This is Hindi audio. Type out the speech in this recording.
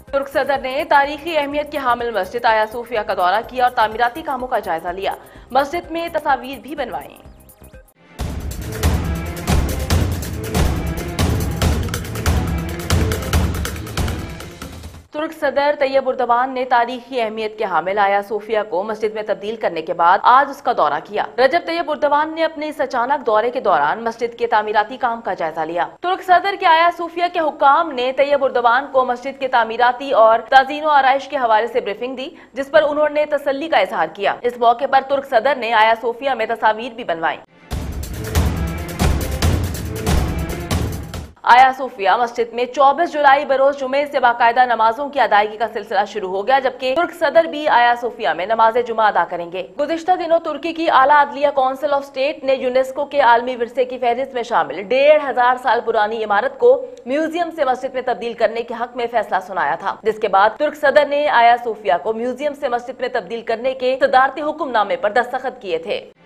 तुर्क सदर ने तारीखी अहमियत की हामिल मस्जिद आया सूफिया का दौरा किया और तामीराती कामों का जायजा लिया। मस्जिद में तस्वीर भी बनवाई। तुर्क सदर तैयब उर्दवान ने तारीखी अहमियत के हामिल आया सूफिया को मस्जिद में तब्दील करने के बाद आज उसका दौरा किया। रजब तैयब उर्दवान ने अपने इस अचानक दौरे के दौरान मस्जिद के तामीराती काम का जायजा लिया। तुर्क सदर के आया सूफिया के हुक्काम ने तैयब उर्दवान को मस्जिद के तामीराती और ताज़ीन व आराइश के हवाले से ब्रीफिंग दी, जिस पर उन्होंने तसल्ली का इजहार किया। इस मौके पर तुर्क सदर ने आया सूफिया में तस्वीर भी बनवाई। आया सूफिया मस्जिद में 24 जुलाई बरोज जुमे से बाकायदा नमाजों की अदायगी का सिलसिला शुरू हो गया, जबकि तुर्क सदर भी आया सूफिया में नमाज जुमा अदा करेंगे। गुज़िश्ता दिनों तुर्की की आला अदलिया काउंसिल ऑफ स्टेट ने यूनेस्को के आलमी विरसे की फहरिस्त में शामिल 1500 साल पुरानी इमारत को म्यूजियम से मस्जिद में तब्दील करने के हक में फैसला सुनाया था, जिसके बाद तुर्क सदर ने आया सूफिया को म्यूजियम से मस्जिद में तब्दील करने के सदारती हुक्मनामे पर दस्तखत किए थे।